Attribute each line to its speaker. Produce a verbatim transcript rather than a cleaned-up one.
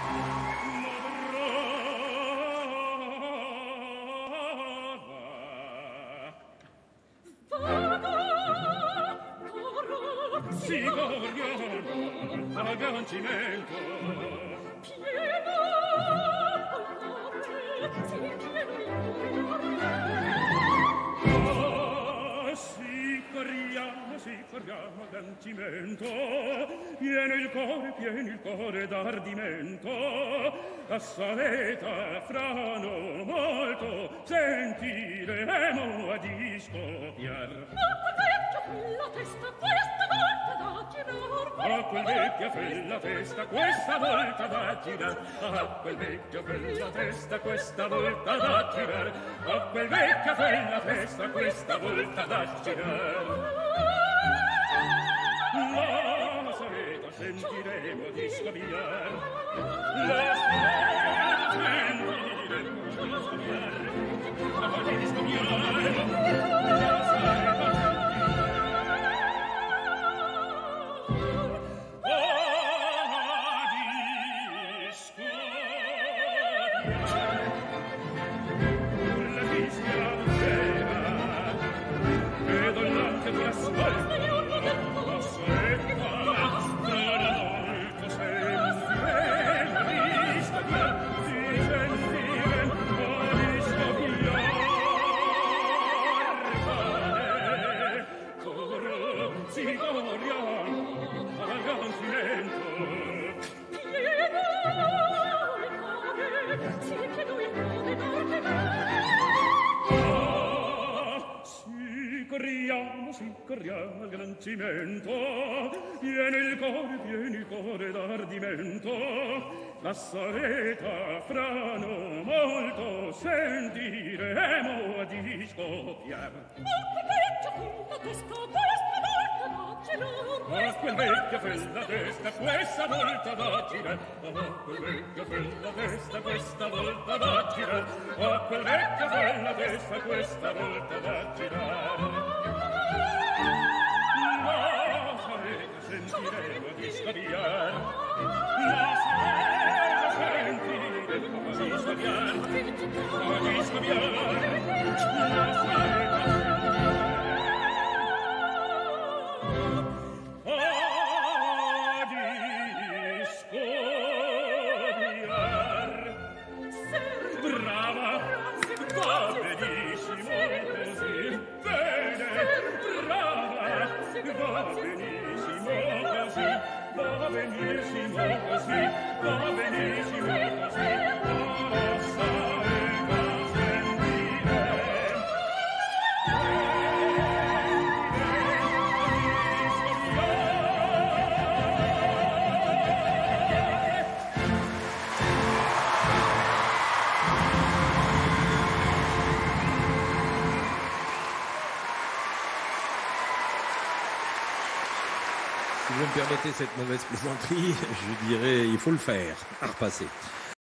Speaker 1: Si corriamo al gancimento, pieno amore, si pieno il si corriamo, si corriamo al gancimento, pieno il cuore, pieno il cuore d'ardimento, la saleta frano molto sentiremo a discopiar. La testa questa volta da girar, a quel vecchio fe la testa questa volta da girar, a quel vecchio fe la testa questa volta da girar, a quel vecchio fe la testa questa volta da girar. La saleta sentiremo di scaviar, la saleta sentiremo di scaviar, di scaviar, la saleta. Si corriamo al gancimento, viene il cuore, viene il cuore d'ardimento, la saleta frano molto sentiremo a discopiar. A quel vecchio fe la testa questa volta da girar, a quel vecchio fe la testa questa volta da girar, a quel vecchio fe la testa questa volta da girare. La saleta sentiremo di scaviar, la saleta sentiremo di scaviar, di scaviar, la saleta. Va benissimo così, va benissimo così, la saleta sentire.
Speaker 2: Si vous me permettez cette mauvaise plaisanterie, je dirais il faut le faire à repasser.